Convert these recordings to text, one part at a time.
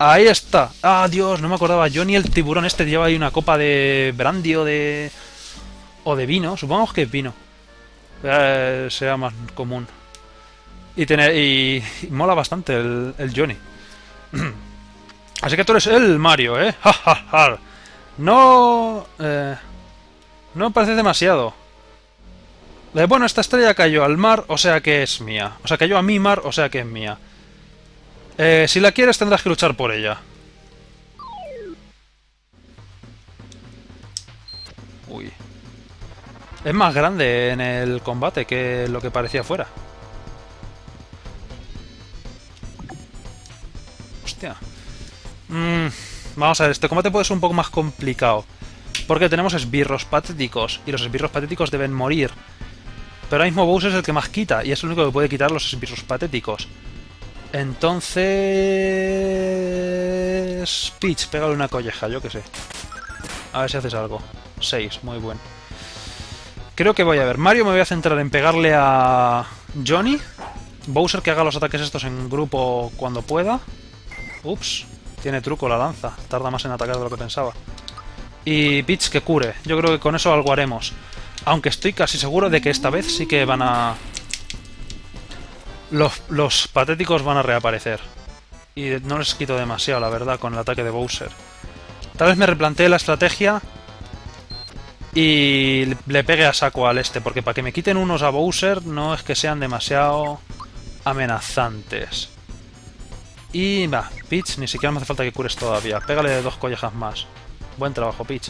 Ahí está. Ah, Dios, no me acordaba. Johnny el tiburón este lleva ahí una copa de brandy o de... O de vino. Supongamos que es vino. Sea más común. Y mola bastante el Johnny. Así que tú eres el Mario, ¿eh? Ja, ja, ja. No... no me parece demasiado. Bueno, esta estrella cayó al mar, o sea que es mía. O sea, cayó a mi mar, o sea que es mía. Si la quieres tendrás que luchar por ella. Uy. Es más grande en el combate que lo que parecía fuera. Hostia. Vamos a ver, este combate puede ser un poco más complicado. Porque tenemos esbirros patéticos. Y los esbirros patéticos deben morir. Pero ahora mismo Bowser es el que más quita. Y es el único que puede quitar los esbirros patéticos. Entonces... Peach, pégale una colleja, yo que sé. A ver si haces algo. 6, muy bueno. Creo que voy a ver. Mario me voy a centrar en pegarle a Johnny. Bowser que haga los ataques estos en grupo cuando pueda. Ups, tiene truco la lanza. Tarda más en atacar de lo que pensaba. Y Peach que cure. Yo creo que con eso algo haremos. Aunque estoy casi seguro de que esta vez sí que van a... Los patéticos van a reaparecer. Y no les quito demasiado, la verdad, con el ataque de Bowser. Tal vez me replantee la estrategia y le pegue a saco al este, porque para que me quiten unos a Bowser no es que sean demasiado amenazantes. Y va, Peach, ni siquiera me hace falta que cures todavía. Pégale 2 collejas más. Buen trabajo, Peach.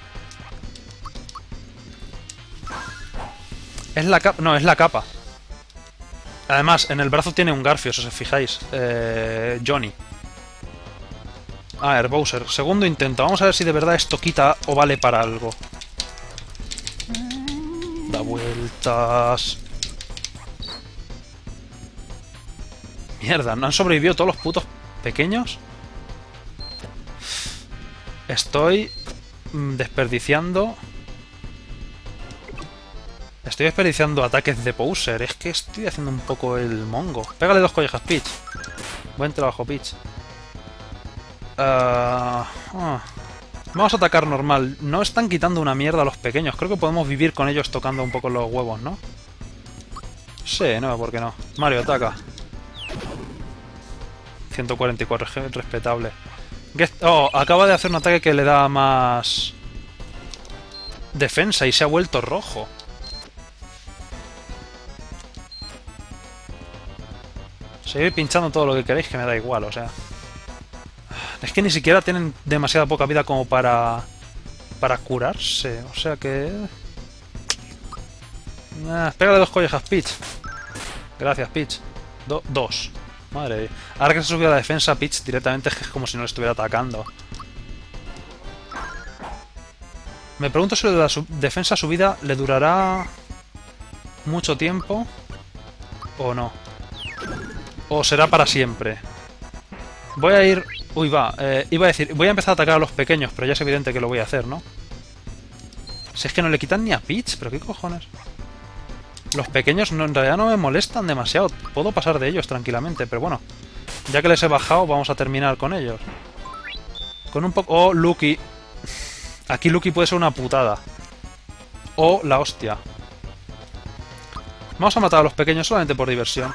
Es la capa. No, es la capa. Además, en el brazo tiene un Garfio, si os fijáis. Johnny. A ver, Bowser. Segundo intento. Vamos a ver si de verdad esto quita o vale para algo. Da vueltas. Mierda, ¿no han sobrevivido todos los putos pequeños? Estoy desperdiciando... Estoy desperdiciando ataques de Bowser. Es que estoy haciendo un poco el mongo. Pégale 2 collejas, Peach. Buen trabajo, Peach. Vamos a atacar normal. No están quitando una mierda a los pequeños. Creo que podemos vivir con ellos tocando un poco los huevos, ¿no? Sí, no, ¿por qué no? Mario, ataca. 144, respetable. Oh, acaba de hacer un ataque que le da más... defensa y se ha vuelto rojo. Seguid pinchando todo lo que queréis, que me da igual, o sea... Es que ni siquiera tienen demasiada poca vida como para curarse, o sea que... pégale 2 collejas, Peach. Gracias, Peach. 2. Madre mía. Ahora que se ha subido la defensa, Peach directamente es como si no le estuviera atacando. Me pregunto si lo de la defensa subida le durará mucho tiempo o no. O será para siempre. Voy a ir... Uy, va. Iba a decir... Voy a empezar a atacar a los pequeños, pero ya es evidente que lo voy a hacer, ¿no? Si es que no le quitan ni a Peach, pero ¿qué cojones? Los pequeños en realidad no me molestan demasiado. Puedo pasar de ellos tranquilamente, pero bueno. Ya que les he bajado, vamos a terminar con ellos. Con un poco... Oh, Lucky. Aquí Lucky puede ser una putada. O la hostia. Vamos a matar a los pequeños solamente por diversión.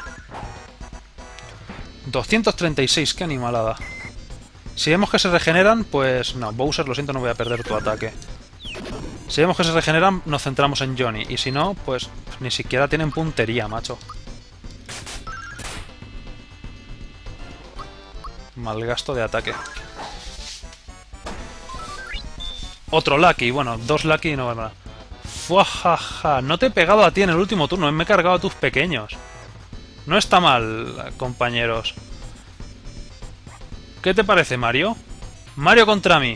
236, qué animalada. Si vemos que se regeneran, pues... No, Bowser, lo siento, no voy a perder tu ataque. Si vemos que se regeneran, nos centramos en Johnny. Y si no, pues ni siquiera tienen puntería, macho. Mal gasto de ataque. Otro Lucky. Bueno, 2 Lucky no vale nada. Fuajaja. No te he pegado a ti en el último turno. Me he cargado a tus pequeños. No está mal, compañeros. ¿Qué te parece, Mario? Mario contra mí.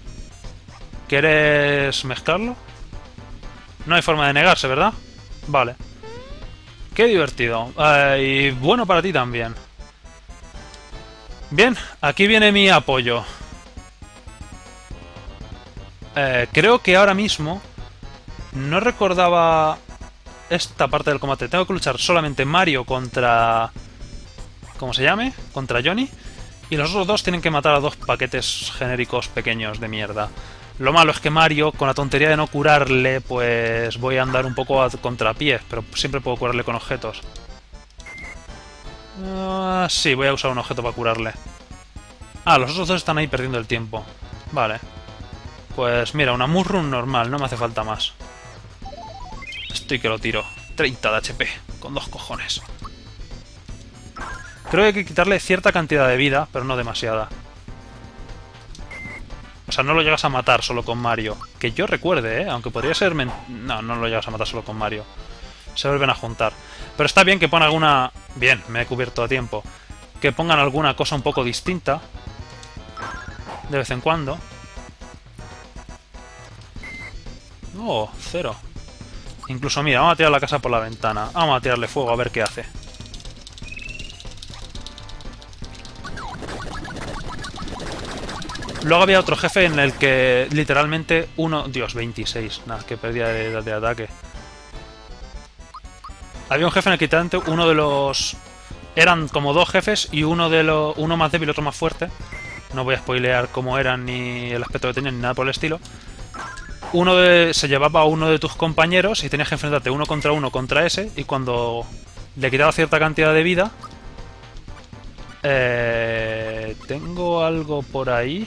¿Quieres mezclarlo? No hay forma de negarse, ¿verdad? Vale. Qué divertido. Y bueno para ti también. Bien, aquí viene mi apoyo. Creo que ahora mismo no recordaba esta parte del combate. Tengo que luchar solamente Mario contra... ¿Cómo se llame? Contra Johnny. Y los otros dos tienen que matar a dos paquetes genéricos pequeños de mierda. Lo malo es que Mario, con la tontería de no curarle, pues voy a andar un poco a contrapié, pero siempre puedo curarle con objetos. Sí, voy a usar un objeto para curarle. Ah, los otros dos están ahí perdiendo el tiempo. Vale. Pues mira, una Mushroom normal, no me hace falta más. Estoy que lo tiro. 30 de HP, con 2 cojones. Creo que hay que quitarle cierta cantidad de vida, pero no demasiada. O sea, no lo llegas a matar solo con Mario. Que yo recuerde, ¿eh? Aunque podría ser... No, no lo llegas a matar solo con Mario. Se vuelven a juntar. Pero está bien que pongan alguna... Bien, me he cubierto a tiempo. Que pongan alguna cosa un poco distinta. De vez en cuando. Oh, 0. Incluso, mira, vamos a tirar la casa por la ventana. Vamos a tirarle fuego a ver qué hace. Luego había otro jefe en el que literalmente uno... Dios, 26. Nada, que perdía de ataque. Había un jefe en el que literalmente uno de los... Eran como dos jefes y uno más débil y otro más fuerte. No voy a spoilear cómo eran ni el aspecto que tenían ni nada por el estilo. Se llevaba a uno de tus compañeros y tenías que enfrentarte uno contra ese. Y cuando le quitaba cierta cantidad de vida... Tengo algo por ahí...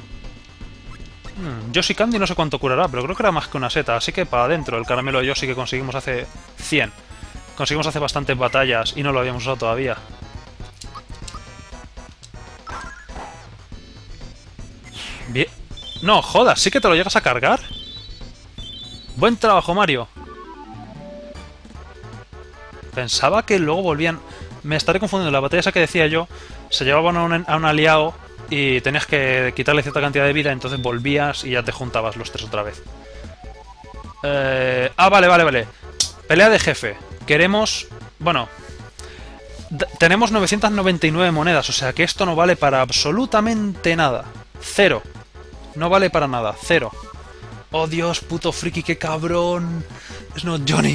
Yoshi Candy no sé cuánto curará, pero creo que era más que una seta, así que para adentro. El caramelo de Yoshi que conseguimos hace 100. Conseguimos hace bastantes batallas y no lo habíamos usado todavía. Bien. No, jodas, ¿sí que te lo llegas a cargar? Buen trabajo, Mario. Pensaba que luego volvían... Me estaré confundiendo. La batalla esa que decía yo, se llevaban a un aliado y tenías que quitarle cierta cantidad de vida, entonces volvías y ya te juntabas los tres otra vez. Vale. Pelea de jefe. Queremos... Bueno... Tenemos 999 monedas, o sea que esto no vale para absolutamente nada. 0. No vale para nada. 0. Oh Dios, puto friki, qué cabrón. Es no, Johnny.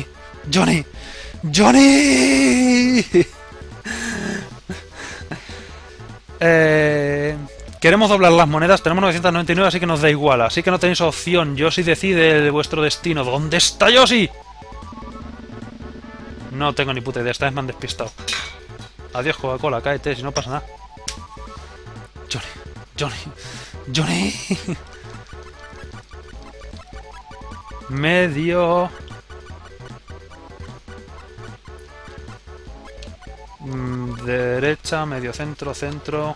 Queremos doblar las monedas, tenemos 999, así que nos da igual. Así que no tenéis opción. Yoshi decide de vuestro destino. ¿Dónde está Yoshi? No tengo ni puta idea, esta vez me han despistado. Adiós, Coca-Cola, cáete, si no pasa nada. Johnny. Medio. Derecha, medio centro.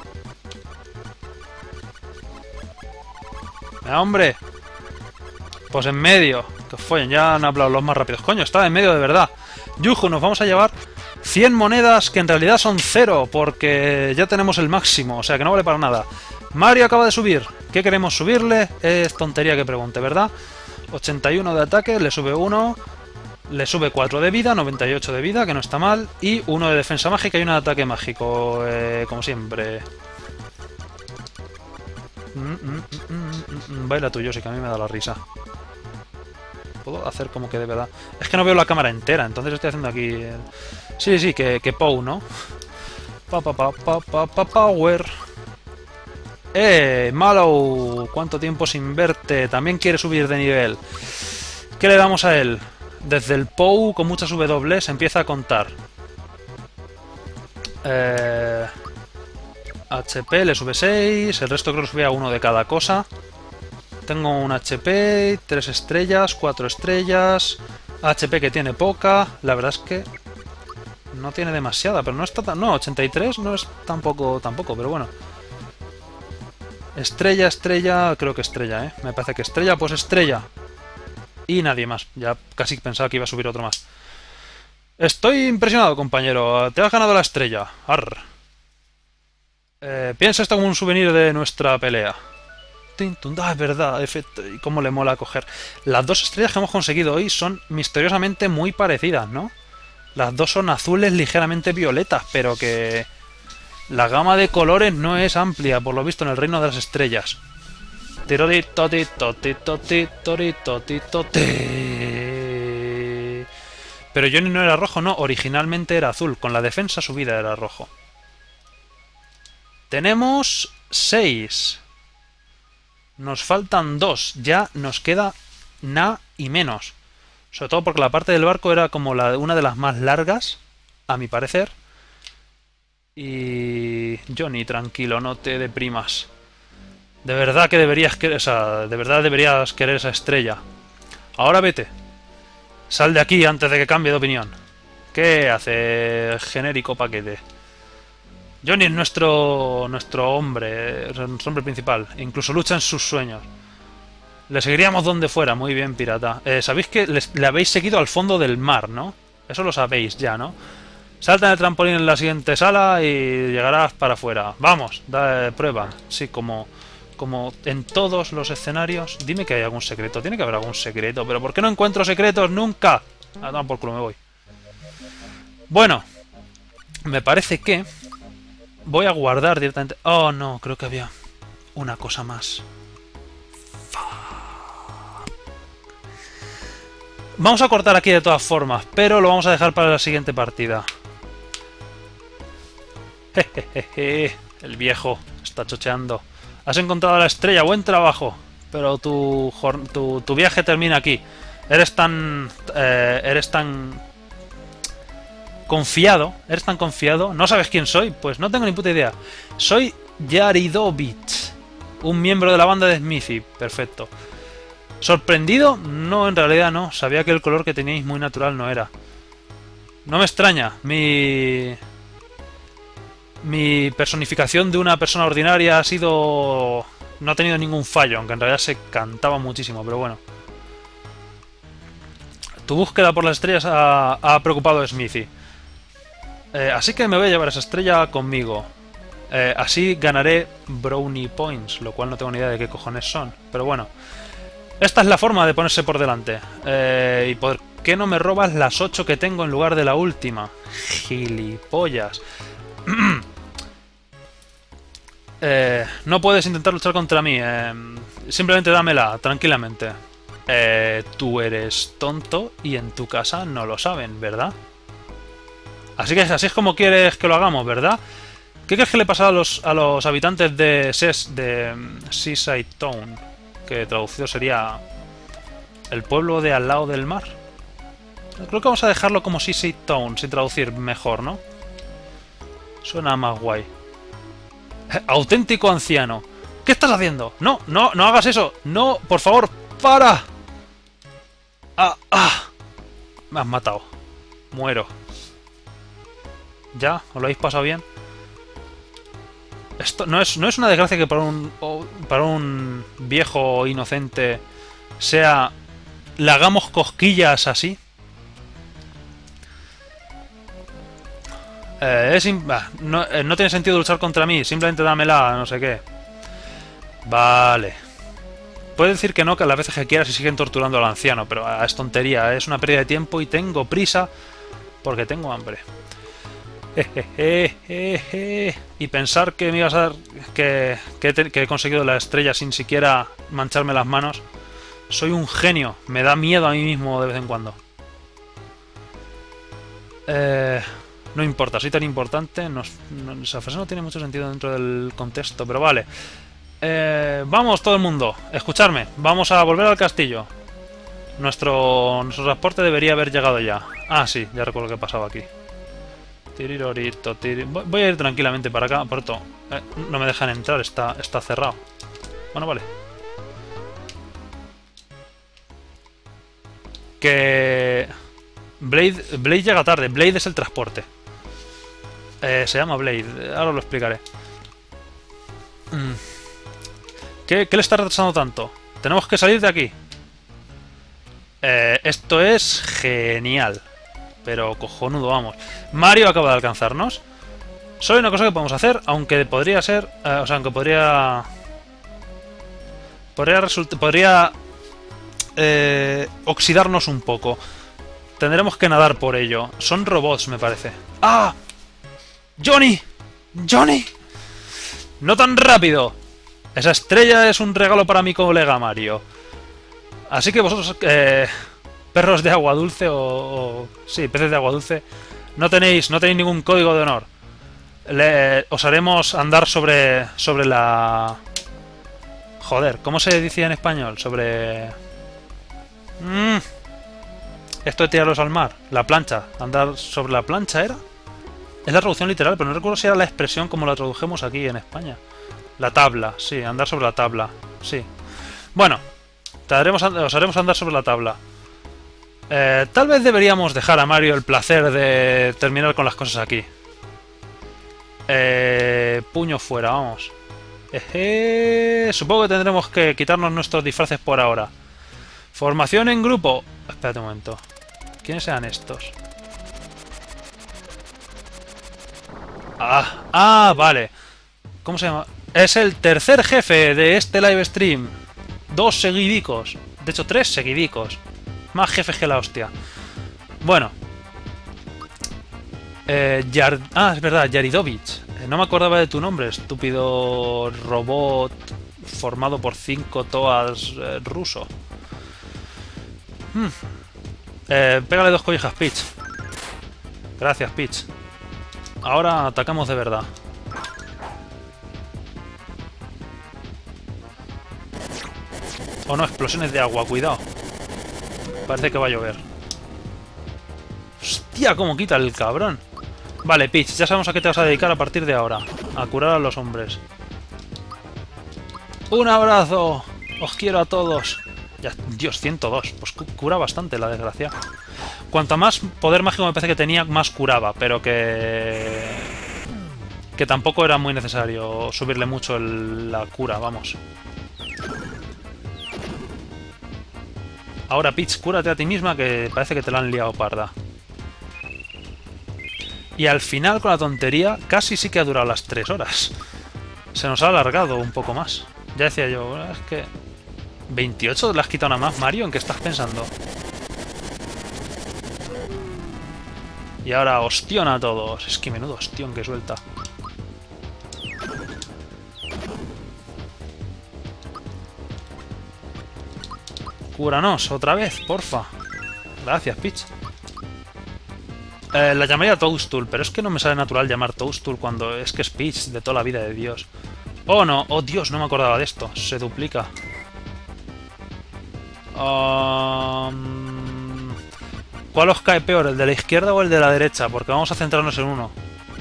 ¡Hombre! Pues en medio. Que follen, ya han hablado los más rápidos. Coño, estaba en medio de verdad. Yuju, nos vamos a llevar 100 monedas que en realidad son 0, porque ya tenemos el máximo, o sea que no vale para nada. Mario acaba de subir. ¿Qué queremos subirle? Es tontería que pregunte, ¿verdad? 81 de ataque, le sube 1, le sube 4 de vida, 98 de vida, que no está mal, y 1 de defensa mágica y 1 de ataque mágico, como siempre. Baila tú, Yoshi, que a mí me da la risa. Puedo hacer como que de verdad... Es que no veo la cámara entera, entonces estoy haciendo aquí... Sí, que Pou, ¿no? Power. Mallow, ¿cuánto tiempo sin verte? También quiere subir de nivel. ¿Qué le damos a él? Desde el Pou, con muchas W, se empieza a contar. HP le sube 6, el resto creo que sube a 1 de cada cosa. Tengo un HP, 3 estrellas, 4 estrellas. HP que tiene poca, la verdad es que no tiene demasiada, pero no está tan... No, 83 no es tampoco, pero bueno. Estrella, creo que estrella, ¿eh? Me parece que estrella, pues estrella. Y nadie más, ya casi pensaba que iba a subir otro más. Estoy impresionado, compañero, te has ganado la estrella. Arr. Piensa esto como un souvenir de nuestra pelea. Es verdad, efecto, y cómo le mola coger. Las dos estrellas que hemos conseguido hoy son misteriosamente muy parecidas, ¿no? Las dos son azules ligeramente violetas, pero que la gama de colores no es amplia, por lo visto, en el reino de las estrellas. Pero Johnny no era rojo, no, originalmente era azul, con la defensa subida era rojo. Tenemos 6. Nos faltan 2. Ya nos queda nada y menos. Sobre todo porque la parte del barco era como una de las más largas, a mi parecer. Y... Johnny, tranquilo, no te deprimas. De verdad que deberías querer... O sea, de verdad deberías querer esa estrella. Ahora vete. Sal de aquí antes de que cambie de opinión. ¿Qué hace genérico paquete? Johnny es nuestro hombre, nuestro hombre principal. Incluso lucha en sus sueños. Le seguiríamos donde fuera. Muy bien, pirata. Sabéis que le habéis seguido al fondo del mar, ¿no? Eso lo sabéis ya, ¿no? Salta en el trampolín en la siguiente sala y llegarás para afuera. Vamos, da prueba. Sí, como en todos los escenarios. Dime que hay algún secreto. Tiene que haber algún secreto. ¿Pero por qué no encuentro secretos nunca? Ah, no, por culo, me voy. Bueno, me parece que voy a guardar directamente... Oh, no, creo que había una cosa más. Vamos a cortar aquí de todas formas, pero lo vamos a dejar para la siguiente partida. Jejeje, el viejo está chocheando. Has encontrado la estrella, buen trabajo. Pero tu viaje termina aquí. Eres tan confiado. Eres tan confiado. ¿No sabes quién soy? Pues no tengo ni puta idea. Soy Yaridovich, un miembro de la banda de Smithy. Perfecto. ¿Sorprendido? No, en realidad no. Sabía que el color que teníais muy natural no era. No me extraña. Mi personificación de una persona ordinaria ha sido... No ha tenido ningún fallo, aunque en realidad se cantaba muchísimo, pero bueno. Tu búsqueda por las estrellas ha preocupado a Smithy. Así que me voy a llevar esa estrella conmigo. Así ganaré Brownie Points, lo cual no tengo ni idea de qué cojones son. Pero bueno. Esta es la forma de ponerse por delante. ¿Y por qué no me robas las 8 que tengo en lugar de la última? Gilipollas. No puedes intentar luchar contra mí. Simplemente dámela, tranquilamente. Tú eres tonto y en tu casa no lo saben, ¿verdad? Así es como quieres que lo hagamos, ¿verdad? ¿Qué crees que le pasa a los habitantes de Seaside Town? Que traducido sería el pueblo de al lado del mar. Creo que vamos a dejarlo como Seaside Town, sin traducir mejor, ¿no? Suena más guay. Auténtico anciano. ¿Qué estás haciendo? No, no, no hagas eso. No, por favor, para. Me has matado. Muero. ¿Ya? ¿Os lo habéis pasado bien? Esto no es una desgracia que para un viejo inocente sea... Le hagamos cosquillas así. No tiene sentido luchar contra mí. Simplemente dámela, no sé qué. Vale. Puedes decir que no, que a las veces que quieras y siguen torturando al anciano, pero es tontería. Es una pérdida de tiempo y tengo prisa porque tengo hambre. Y pensar que me ibas a dar que he conseguido la estrella sin siquiera mancharme las manos. Soy un genio. Me da miedo a mí mismo de vez en cuando. No importa, soy tan importante. Esa frase no tiene mucho sentido dentro del contexto, pero vale. Vamos todo el mundo, escucharme. Vamos a volver al castillo. Nuestro transporte debería haber llegado ya. Ah, sí, ya recuerdo qué pasaba aquí. Tirirorito, voy a ir tranquilamente para acá. Por esto, no me dejan entrar, está cerrado. Bueno, vale. Que... Blade llega tarde. Blade es el transporte. Se llama Blade. Ahora lo explicaré. ¿Qué le está retrasando tanto? Tenemos que salir de aquí. Esto es genial. Pero cojonudo, vamos. Mario acaba de alcanzarnos. Solo hay una cosa que podemos hacer, aunque podría ser... o sea, aunque podría oxidarnos un poco. Tendremos que nadar por ello. Son robots, me parece. ¡Ah! ¡Johnny! ¡Johnny! ¡No tan rápido! Esa estrella es un regalo para mi colega Mario. Así que vosotros, perros de agua dulce sí, peces de agua dulce, no tenéis ningún código de honor. os haremos andar sobre la... Joder, ¿cómo se decía en español? Sobre... Esto de tirarlos al mar. La plancha. Andar sobre la plancha, ¿era? Es la traducción literal, pero no recuerdo si era la expresión como la tradujemos aquí en España. La tabla, sí, andar sobre la tabla. Sí. Bueno, os haremos andar sobre la tabla. Tal vez deberíamos dejar a Mario el placer de terminar con las cosas aquí. Puño fuera, vamos. Supongo que tendremos que quitarnos nuestros disfraces por ahora. Formación en grupo. Espérate un momento. ¿Quiénes eran estos? Vale. ¿Cómo se llama? Es el tercer jefe de este live stream. 2 seguidicos. De hecho, 3 seguidicos. Más jefes que la hostia. Bueno. Es verdad, Yaridovich. No me acordaba de tu nombre, estúpido robot formado por 5 toas ruso. Pégale 2 collejas, Peach. Gracias, Peach. Ahora atacamos de verdad. Oh no, explosiones de agua, cuidado. Parece que va a llover. Hostia, cómo quita el cabrón. Vale, Peach, ya sabemos a qué te vas a dedicar a partir de ahora. A curar a los hombres. ¡Un abrazo! ¡Os quiero a todos! Ya, Dios, 102. Pues cura bastante, la desgracia. Cuanto más poder mágico me parece que tenía, más curaba. Pero que tampoco era muy necesario subirle mucho la cura, vamos. Ahora, Peach, cúrate a ti misma, que parece que te la han liado parda. Y al final, con la tontería, casi sí que ha durado las 3 horas. Se nos ha alargado un poco más. Ya decía yo, bueno, es que... ¿28 le has quitado nada más, Mario? ¿En qué estás pensando? Y ahora ostión a todos. Es que menudo ostión que suelta. Cúranos otra vez, porfa. Gracias, Peach. La llamaría Toadstool, pero es que no me sale natural llamar Toadstool cuando es que es Peach de toda la vida de Dios. Oh no, oh Dios, no me acordaba de esto. Se duplica. ¿Cuál os cae peor, el de la izquierda o el de la derecha? Porque vamos a centrarnos en uno.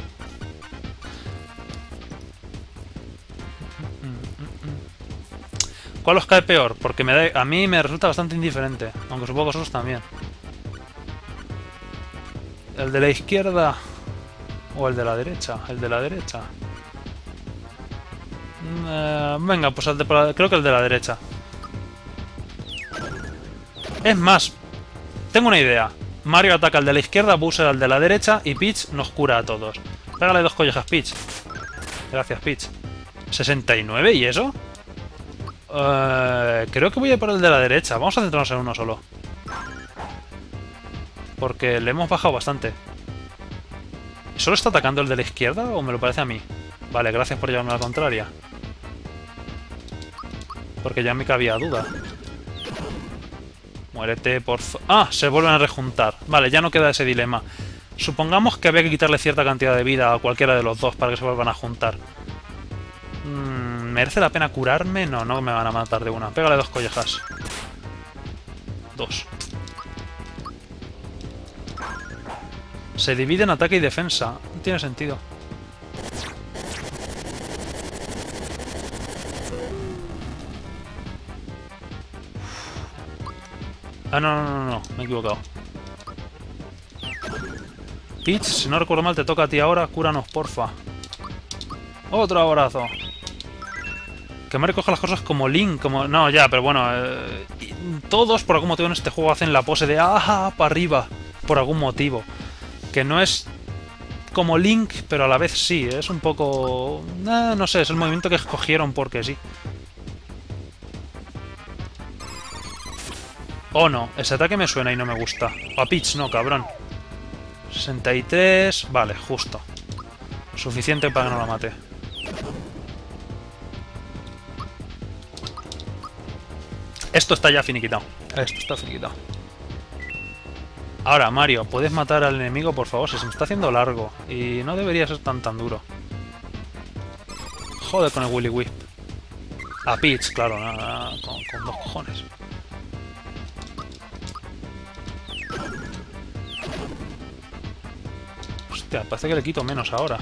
¿Cuál os cae peor? Porque a mí me resulta bastante indiferente, aunque supongo que vosotros también. ¿El de la izquierda o el de la derecha? El de la derecha. Venga, pues creo que el de la derecha. Es más, tengo una idea. Mario ataca al de la izquierda, Bowser al de la derecha y Peach nos cura a todos. Pégale 2 collejas, Peach. Gracias, Peach. ¿69 y eso? Creo que voy a ir por el de la derecha. Vamos a centrarnos en uno solo. Porque le hemos bajado bastante. ¿Solo está atacando el de la izquierda o me lo parece a mí? Vale, gracias por llevarme a la contraria. Porque ya me cabía duda. Muérete, por favor. ¡Ah! Se vuelven a rejuntar. Vale, ya no queda ese dilema. Supongamos que había que quitarle cierta cantidad de vida a cualquiera de los dos para que se vuelvan a juntar. ¿Merece la pena curarme? No, no me van a matar de una. Pégale 2 collejas. 2. Se divide en ataque y defensa. No tiene sentido. No. Me he equivocado. Peach, si no recuerdo mal, te toca a ti ahora. Cúranos, porfa. Otro abrazo. Que Mario coja las cosas como Link, como... No, ya, pero bueno... todos, por algún motivo en este juego, hacen la pose de... ¡Ah! Para arriba. Por algún motivo. Que no es como Link, pero a la vez sí. Es un poco... no sé, es el movimiento que escogieron porque sí. Oh no, ese ataque me suena y no me gusta. A Peach no, cabrón. 63... Vale, justo. Suficiente para que no la mate. Esto está ya finiquitado. Esto está finiquitado. Ahora, Mario, ¿puedes matar al enemigo, por favor? Se me está haciendo largo. Y no debería ser tan duro. Joder con el Willy Wisp. A Peach, claro, nada, con dos cojones. Hostia, parece que le quito menos ahora.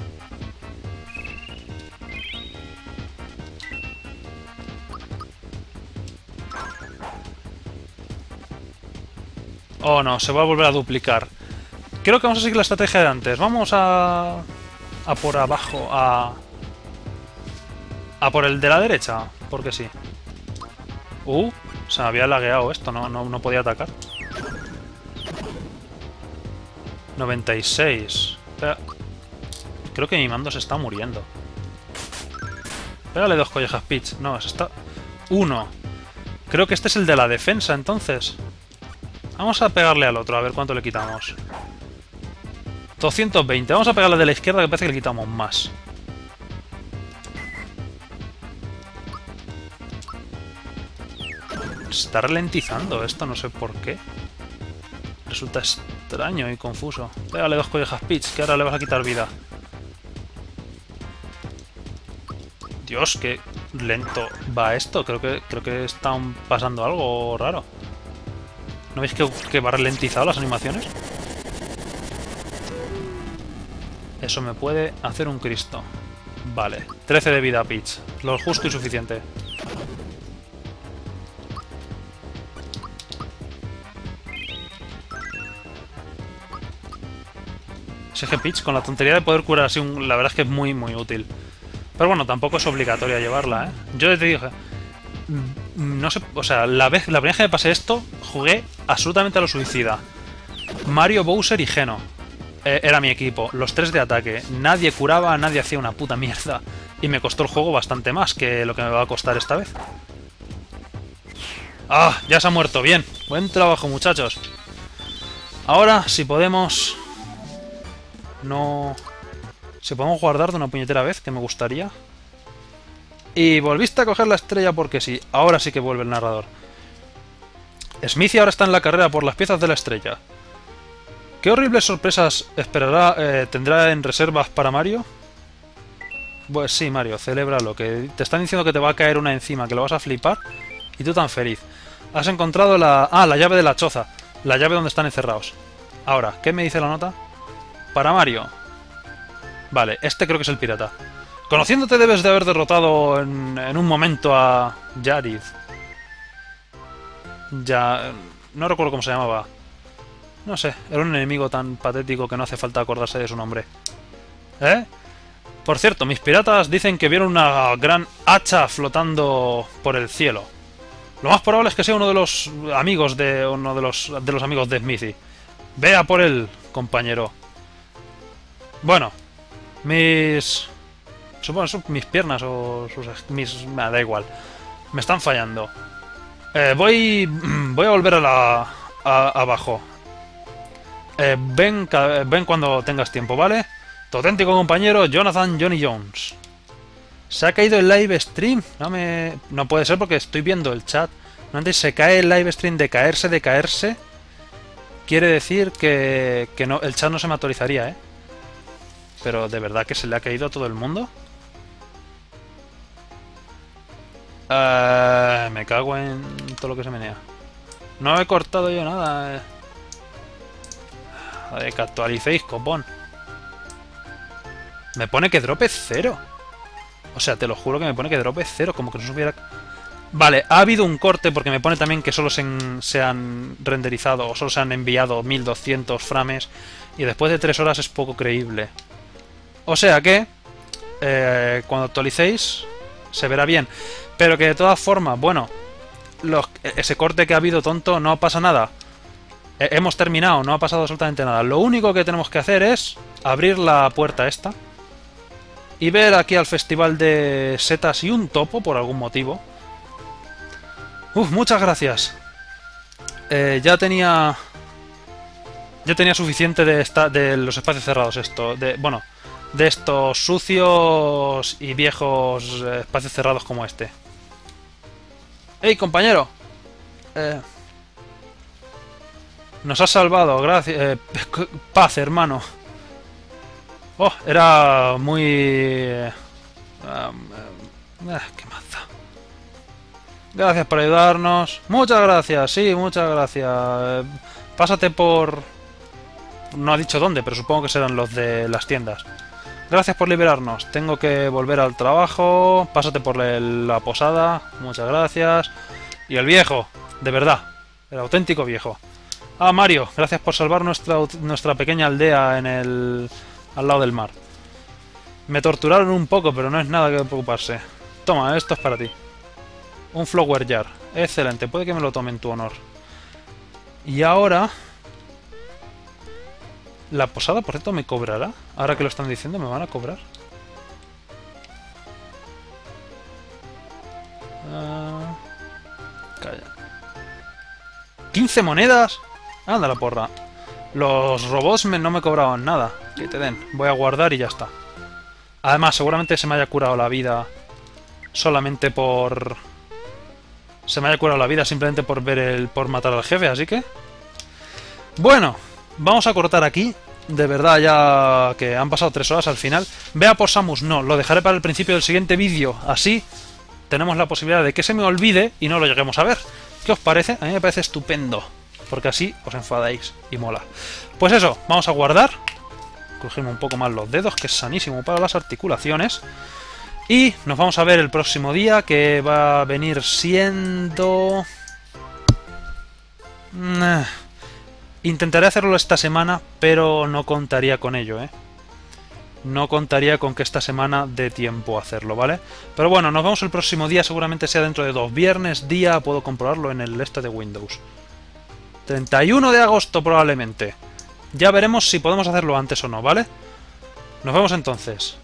Oh no, se va a volver a duplicar. Creo que vamos a seguir la estrategia de antes. Vamos a por abajo, a por el de la derecha, porque sí. Se me había lagueado esto, no podía atacar. 96. Creo que mi mando se está muriendo. Pégale dos collejas, Peach. No, se está... 1. Creo que este es el de la defensa, entonces. Vamos a pegarle al otro, a ver cuánto le quitamos. 220. Vamos a pegarle de la izquierda, que parece que le quitamos más. Se está ralentizando esto, no sé por qué. Resulta extraño y confuso. Pégale dos collejas, Peach, que ahora le vas a quitar vida. Dios, qué lento va esto. Creo que están pasando algo raro. ¿No veis que va ralentizado las animaciones? Eso me puede hacer un Cristo. Vale, 13 de vida, Peach. Lo justo y suficiente. SG Peach, con la tontería de poder curar así, la verdad es que es muy, muy útil. Pero bueno, tampoco es obligatoria llevarla, ¿eh? Yo te dije... No sé, o sea, la primera vez que me pasé esto, jugué absolutamente a lo suicida. Mario, Bowser y Geno. Era mi equipo, los tres de ataque. Nadie curaba, nadie hacía una puta mierda. Y me costó el juego bastante más que lo que me va a costar esta vez. ¡Ah! Ya se ha muerto, bien. Buen trabajo, muchachos. Ahora, si podemos... No... Si podemos guardar de una puñetera vez, que me gustaría. Y volviste a coger la estrella porque sí. Ahora sí que vuelve el narrador. Smithy ahora está en la carrera por las piezas de la estrella. ¿Qué horribles sorpresas tendrá en reservas para Mario? Pues sí, Mario, celébralo. Que te están diciendo que te va a caer una encima, que lo vas a flipar. Y tú tan feliz. Has encontrado la llave de la choza. La llave donde están encerrados. Ahora, ¿qué me dice la nota? Para Mario. Vale, este creo que es el pirata. Conociéndote debes de haber derrotado en un momento a Yarid. No recuerdo cómo se llamaba. No sé, era un enemigo tan patético que no hace falta acordarse de su nombre. ¿Eh? Por cierto, mis piratas dicen que vieron una gran hacha flotando por el cielo. Lo más probable es que sea uno de los amigos de los amigos de Smithy. Vea por él, compañero. Bueno, supongo que son mis piernas o da igual. Me están fallando. Voy a volver abajo. Ven cuando tengas tiempo, ¿vale? Tu auténtico compañero, Jonathan Johnny Jones. ¿Se ha caído el live stream? No puede ser porque estoy viendo el chat. No antes se cae el live stream de caerse. Quiere decir que no, el chat no se me actualizaría, ¿eh? Pero ¿de verdad que se le ha caído a todo el mundo? Me cago en todo lo que se menea. No he cortado yo nada. Joder, que actualicéis, copón. Me pone que drop es 0. O sea, te lo juro que me pone que drop es 0. Como que no se hubiera... Vale, ha habido un corte porque me pone también que solo se han renderizado o solo se han enviado 1200 frames. Y después de 3 horas es poco creíble. O sea que... cuando actualicéis se verá bien. Pero que de todas formas, bueno... ese corte que ha habido tonto, no pasa nada. Hemos terminado, no ha pasado absolutamente nada. Lo único que tenemos que hacer es abrir la puerta esta y ver aquí al festival de setas y un topo por algún motivo. Muchas gracias. Ya tenía suficiente de los espacios cerrados de estos sucios y viejos espacios cerrados como este. ¡Hey, compañero! Nos has salvado, gracias. Paz, hermano. Oh, era muy... ¿Qué más da? Gracias por ayudarnos. Muchas gracias, sí, muchas gracias. Pásate por... No ha dicho dónde, pero supongo que serán los de las tiendas. Gracias por liberarnos. Tengo que volver al trabajo. Pásate por la posada. Muchas gracias. Y el viejo, de verdad. El auténtico viejo. Ah, Mario, gracias por salvar nuestra pequeña aldea al lado del mar. Me torturaron un poco, pero no es nada que preocuparse. Toma, esto es para ti. Un flower jar. Excelente, puede que me lo tome en tu honor. Y ahora... ¿La posada, por cierto, me cobrará? Ahora que lo están diciendo, ¿me van a cobrar? Calla. ¿15 monedas? Anda la porra. Los robots no me cobraban nada. Que te den. Voy a guardar y ya está. Además, seguramente se me haya curado la vida solamente por... Se me haya curado la vida simplemente por por matar al jefe, así que... Bueno, vamos a cortar aquí. De verdad, ya que han pasado 3 horas al final. Vea por Samus, no, lo dejaré para el principio del siguiente vídeo. Así tenemos la posibilidad de que se me olvide y no lo lleguemos a ver. ¿Qué os parece? A mí me parece estupendo. Porque así os enfadáis y mola. Pues eso, vamos a guardar. Crujimos un poco más los dedos, que es sanísimo para las articulaciones. Y nos vamos a ver el próximo día, que va a venir siendo... Intentaré hacerlo esta semana, pero no contaría con ello, ¿eh? No contaría con que esta semana dé tiempo a hacerlo, ¿vale? Pero bueno, nos vemos el próximo día, seguramente sea dentro de 2 viernes, día, puedo comprobarlo en el este de Windows. 31 de agosto probablemente. Ya veremos si podemos hacerlo antes o no, ¿vale? Nos vemos entonces.